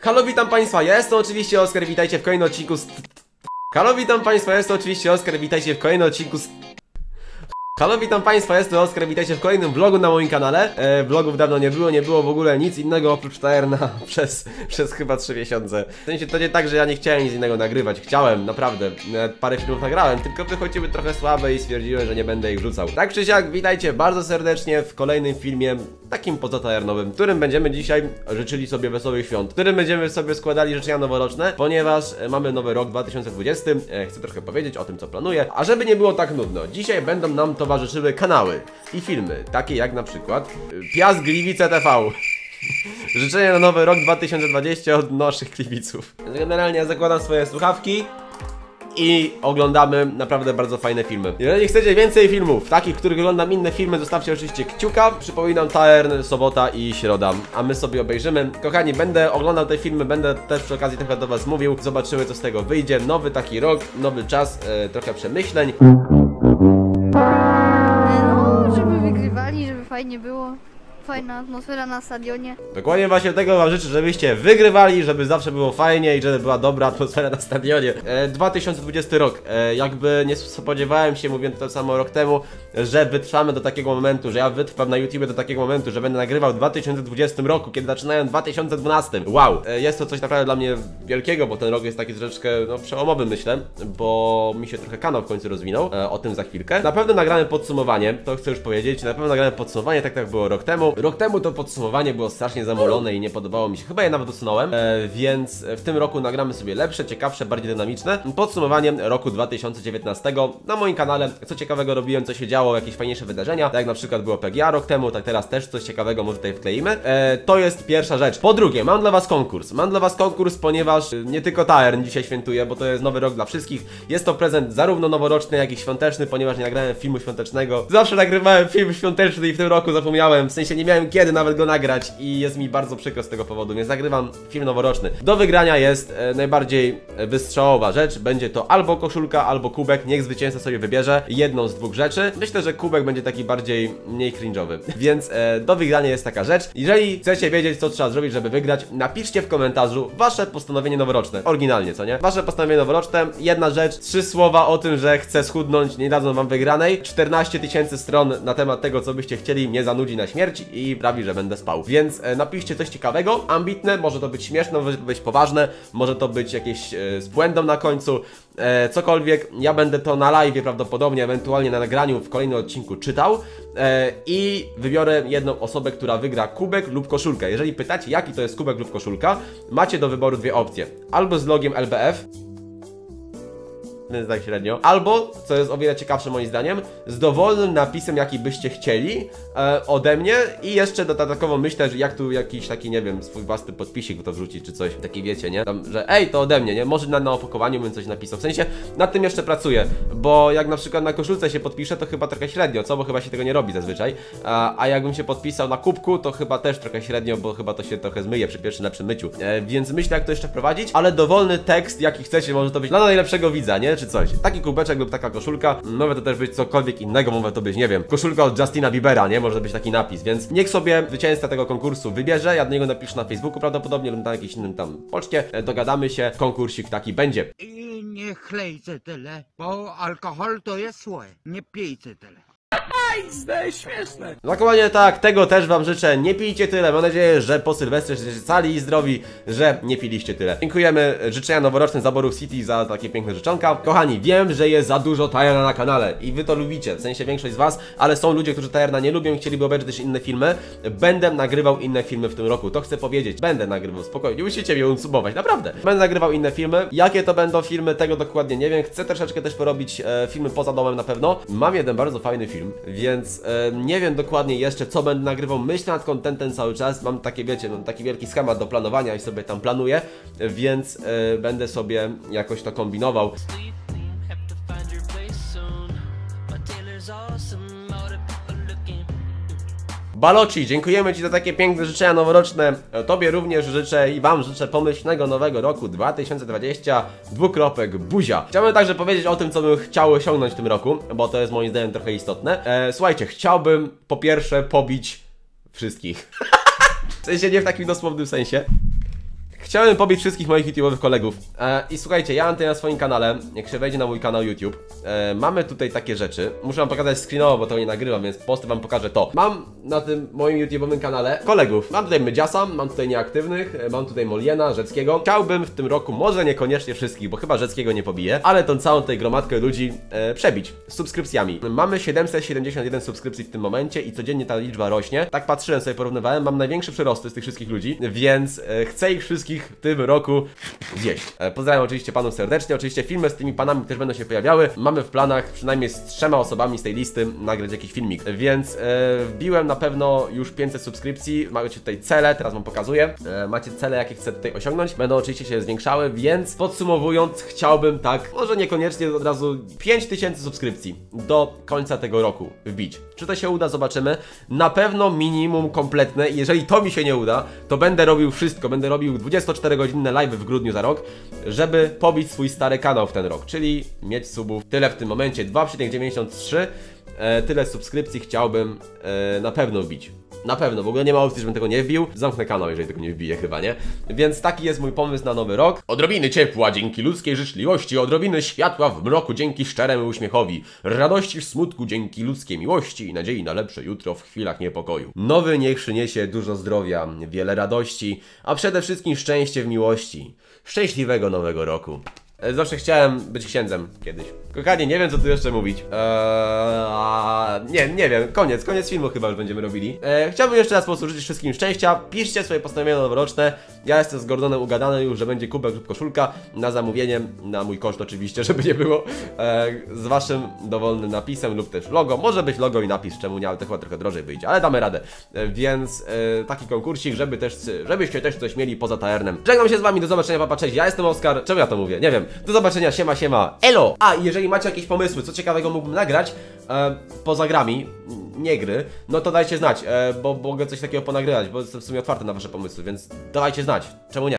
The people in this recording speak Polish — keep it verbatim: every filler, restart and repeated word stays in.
Halo, witam Państwa, ja jestem oczywiście Oskar, witajcie w kolejnym odcinku z... Halo, witam Państwa, ja jestem oczywiście Oskar, witajcie w kolejnym odcinku z... Halo, witam Państwa, jestem Oskar, witajcie w kolejnym vlogu na moim kanale. e, Vlogów dawno nie było, nie było w ogóle nic innego oprócz Taerna przez, przez chyba trzy miesiące. W sensie to nie tak, że ja nie chciałem nic innego nagrywać, chciałem, naprawdę. e, Parę filmów nagrałem, tylko wychodziły trochę słabe i stwierdziłem, że nie będę ich rzucał. Tak czy siak, witajcie bardzo serdecznie w kolejnym filmie, takim pozataernowym, w którym będziemy dzisiaj życzyli sobie wesołych świąt, w którym będziemy sobie składali życzenia noworoczne, ponieważ e, mamy nowy rok dwa tysiące dwudziesty. e, Chcę trochę powiedzieć o tym, co planuję. A żeby nie było tak nudno, dzisiaj będą nam towarzyszyły kanały i filmy, takie jak na przykład Piast Gliwice T V. Życzenia na nowy rok dwa tysiące dwudziesty od naszych Gliwiców. Generalnie ja zakładam swoje słuchawki i oglądamy naprawdę bardzo fajne filmy. Jeżeli chcecie więcej filmów, takich, w których oglądam inne filmy, zostawcie oczywiście kciuka. Przypominam, Taern, sobota i środa, a my sobie obejrzymy. Kochani, będę oglądał te filmy, będę też przy okazji trochę do was mówił. Zobaczymy, co z tego wyjdzie. Nowy taki rok, nowy czas, e, trochę przemyśleń. No, żeby wygrywali, żeby fajnie było. Fajna atmosfera na stadionie. Dokładnie właśnie tego wam życzę, żebyście wygrywali, żeby zawsze było fajnie i żeby była dobra atmosfera na stadionie. E, dwa tysiące dwudziesty rok. E, jakby nie spodziewałem się, mówiąc to samo rok temu, że wytrwamy do takiego momentu, że ja wytrwam na YouTubie do takiego momentu, że będę nagrywał w dwa tysiące dwudziestym roku, kiedy zaczynałem w dwa tysiące dwunastym. Wow! E, jest to coś naprawdę dla mnie wielkiego, bo ten rok jest taki troszeczkę, no, przełomowy, myślę, bo mi się trochę kanał w końcu rozwinął. E, o tym za chwilkę. Na pewno nagramy podsumowanie, to chcę już powiedzieć. Na pewno nagramy podsumowanie, tak jak było rok temu. Rok temu to podsumowanie było strasznie zamolone i nie podobało mi się. Chyba je nawet usunąłem, e, więc w tym roku nagramy sobie lepsze, ciekawsze, bardziej dynamiczne podsumowanie roku dwa tysiące dziewiętnastego. Na moim kanale co ciekawego robiłem, co się działo, jakieś fajniejsze wydarzenia, tak jak na przykład było P G A rok temu, tak teraz też coś ciekawego może tutaj wkleimy. E, to jest pierwsza rzecz. Po drugie, mam dla was konkurs. Mam dla was konkurs, ponieważ nie tylko Taern dzisiaj świętuje, bo to jest nowy rok dla wszystkich. Jest to prezent zarówno noworoczny, jak i świąteczny, ponieważ nie nagrałem filmu świątecznego. Zawsze nagrywałem film świąteczny i w tym roku zapomniałem, w sensie nie miałem kiedy nawet go nagrać i jest mi bardzo przykro z tego powodu, więc nagrywam film noworoczny. Do wygrania jest e, najbardziej wystrzałowa rzecz, będzie to albo koszulka, albo kubek, niech zwycięzca sobie wybierze jedną z dwóch rzeczy. Myślę, że kubek będzie taki bardziej mniej cringe'owy, więc e, do wygrania jest taka rzecz. Jeżeli chcecie wiedzieć, co trzeba zrobić, żeby wygrać, napiszcie w komentarzu wasze postanowienie noworoczne, oryginalnie, co nie? Wasze postanowienie noworoczne, jedna rzecz, trzy słowa o tym, że chcę schudnąć, nie dadzą wam wygranej, czternaście tysięcy stron na temat tego, co byście chcieli, mnie zanudzi na śmierć i prawi, że będę spał. Więc e, napiszcie coś ciekawego, ambitne, może to być śmieszne, może to być poważne, może to być jakieś e, z błędą na końcu, e, cokolwiek. Ja będę to na live prawdopodobnie, ewentualnie na nagraniu w kolejnym odcinku czytał e, i wybiorę jedną osobę, która wygra kubek lub koszulkę. Jeżeli pytacie, jaki to jest kubek lub koszulka, macie do wyboru dwie opcje. Albo z logiem L B F, tak średnio, albo, co jest o wiele ciekawsze moim zdaniem, z dowolnym napisem, jaki byście chcieli e, ode mnie i jeszcze dodatkowo myślę, że jak tu jakiś taki, nie wiem, swój własny podpisik to wrzucić, czy coś, taki wiecie, nie? Tam, że ej, to ode mnie, nie? Może na, na opakowaniu bym coś napisał, w sensie nad tym jeszcze pracuję, bo jak na przykład na koszulce się podpiszę, to chyba trochę średnio, co? Bo chyba się tego nie robi zazwyczaj, a, a jakbym się podpisał na kubku, to chyba też trochę średnio, bo chyba to się trochę zmyje przy pierwszym lepszym myciu, e, więc myślę, jak to jeszcze wprowadzić, ale dowolny tekst, jaki chcecie, może to być dla najlepszego widza, nie? Czy coś. Taki kubeczek lub taka koszulka, może to też być cokolwiek innego, może to być, nie wiem, koszulka od Justina Biebera, nie? Może być taki napis, więc niech sobie zwycięzca tego konkursu wybierze, ja do niego napiszę na Facebooku prawdopodobnie lub na jakimś innym tam poczcie, dogadamy się, konkursik taki będzie. I nie chlejcie tyle, bo alkohol to jest złe, nie pijcie tyle. Śmieszne. Dokładnie tak, tego też wam życzę. Nie pijcie tyle. Mam nadzieję, że po Sylwestrze jesteście cali i zdrowi, że nie piliście tyle. Dziękujemy, życzenia noworoczne Zaborów City za takie piękne życzonka. Kochani, wiem, że jest za dużo Taerna na kanale i wy to lubicie, w sensie większość z was, ale są ludzie, którzy Taerna nie lubią i chcieliby obejrzeć też inne filmy. Będę nagrywał inne filmy w tym roku, to chcę powiedzieć. Będę nagrywał, spokojnie, nie musicie mnie unsubować, naprawdę. Będę nagrywał inne filmy. Jakie to będą filmy, tego dokładnie nie wiem. Chcę troszeczkę też porobić e, filmy poza domem na pewno. Mam jeden bardzo fajny film, więc e, nie wiem dokładnie jeszcze, co będę nagrywał. Myślę nad contentem cały czas. Mam takie, wiecie, mam taki wielki schemat do planowania i sobie tam planuję, więc e, będę sobie jakoś to kombinował. Baloci, dziękujemy ci za takie piękne życzenia noworoczne. Tobie również życzę i wam życzę pomyślnego nowego roku dwa tysiące dwudziestego. Dwukropek buzia. Chciałbym także powiedzieć o tym, co bym chciał osiągnąć w tym roku, bo to jest moim zdaniem trochę istotne. E, słuchajcie, chciałbym po pierwsze pobić wszystkich. W sensie nie w takim dosłownym sensie. Chciałem pobić wszystkich moich YouTube'owych kolegów. E, I słuchajcie, ja mam tutaj na swoim kanale, jak się wejdzie na mój kanał YouTube, e, mamy tutaj takie rzeczy. Muszę wam pokazać screenowo, bo to nie nagrywam, więc posty wam pokażę to. Mam na tym moim YouTube'owym kanale kolegów. Mam tutaj Mydziasa, mam tutaj nieaktywnych, e, mam tutaj Moliena, Rzeckiego. Chciałbym w tym roku, może niekoniecznie wszystkich, bo chyba Rzeckiego nie pobiję, ale tą całą tutaj gromadkę ludzi e, przebić z subskrypcjami. Mamy siedemset siedemdziesiąt jeden subskrypcji w tym momencie i codziennie ta liczba rośnie. Tak patrzyłem sobie, porównywałem, mam największe przyrosty z tych wszystkich ludzi, więc e, chcę ich wszystkich w tym roku zjeść. E, pozdrawiam oczywiście panów serdecznie, oczywiście filmy z tymi panami też będą się pojawiały. Mamy w planach przynajmniej z trzema osobami z tej listy nagrać jakiś filmik, więc e, wbiłem na pewno już pięćset subskrypcji, macie tutaj cele, teraz wam pokazuję, e, macie cele jakie chcę tutaj osiągnąć, będą oczywiście się zwiększały, więc podsumowując chciałbym tak, może niekoniecznie od razu pięć tysięcy subskrypcji do końca tego roku wbić. Czy to się uda, zobaczymy. Na pewno minimum kompletne i jeżeli to mi się nie uda, to będę robił wszystko, będę robił dwudziestoczterogodzinne live w grudniu za rok, żeby pobić swój stary kanał w ten rok, czyli mieć subów tyle w tym momencie, dwa przecinek dziewięćdziesiąt trzy, e, tyle subskrypcji chciałbym e, na pewno wbić. Na pewno, w ogóle nie ma opcji, żebym tego nie wbił. Zamknę kanał, jeżeli tego nie wbiję, chyba, nie? Więc taki jest mój pomysł na nowy rok. Odrobiny ciepła dzięki ludzkiej życzliwości, odrobiny światła w mroku dzięki szczeremu uśmiechowi, radości w smutku dzięki ludzkiej miłości i nadziei na lepsze jutro w chwilach niepokoju. Nowy niech przyniesie dużo zdrowia, wiele radości, a przede wszystkim szczęście w miłości. Szczęśliwego nowego roku. Zawsze chciałem być księdzem kiedyś. Kochani, nie wiem co tu jeszcze mówić. Eee, nie, nie wiem. Koniec, koniec filmu chyba już będziemy robili. Eee, chciałbym jeszcze raz po prostu życzyć wszystkim szczęścia. Piszcie swoje postanowienia noworoczne. Ja jestem z Gordonem ugadany już, że będzie kubek lub koszulka na zamówienie, na mój koszt oczywiście, żeby nie było. Eee, z waszym dowolnym napisem lub też logo. Może być logo i napis, czemu nie, ale to chyba trochę drożej wyjdzie, ale damy radę. Eee, więc e, taki konkursik, żeby też, żebyście też coś mieli poza taernem. Żegnam się z wami, do zobaczenia, papa, cześć. Ja jestem Oskar. Czemu ja to mówię? Nie wiem. Do zobaczenia, siema, siema, elo! A, i jeżeli macie jakieś pomysły, co ciekawego mógłbym nagrać, e, poza grami, nie gry, no to dajcie znać, e, bo mogę coś takiego ponagrywać, bo jestem w sumie otwarty na wasze pomysły, więc dawajcie znać, czemu nie?